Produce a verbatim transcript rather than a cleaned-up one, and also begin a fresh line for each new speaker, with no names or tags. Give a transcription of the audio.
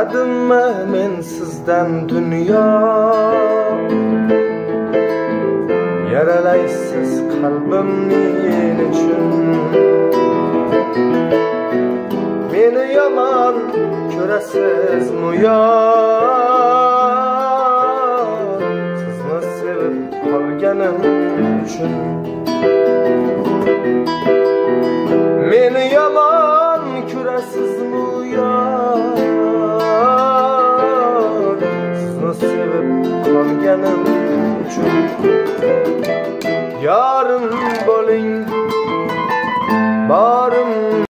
So'radimmi men sizdan dunyo, yaralaysiz qalbimni uchun. Meni yomon ko'rasizmi yo, sizni sevib qolganim uchun. Meni yomon ko'rasizmi yo, sizni sevib qolganim uchun. Yorim bo'ling, borim